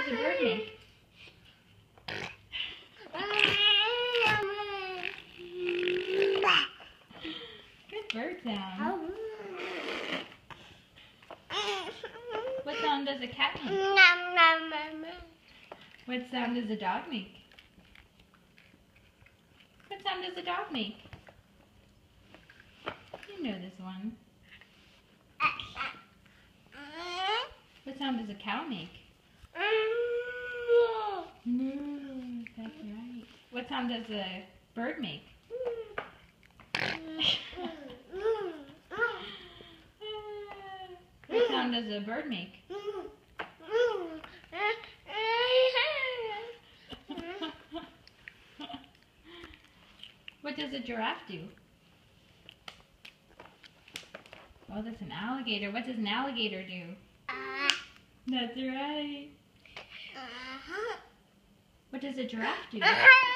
does a bird make? Good bird sound. What sound does a cat make? What sound does a dog make? What sound does a dog make? You know this one. What sound does a cow make? Moo. That's right. What sound does a bird make? What sound does a bird make? What does a giraffe do? Oh, that's an alligator. What does an alligator do? That's right. What does a giraffe do?